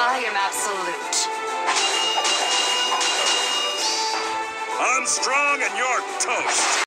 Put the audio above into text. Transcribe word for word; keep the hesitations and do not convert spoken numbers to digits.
I am absolute. I'm strong and you're toast.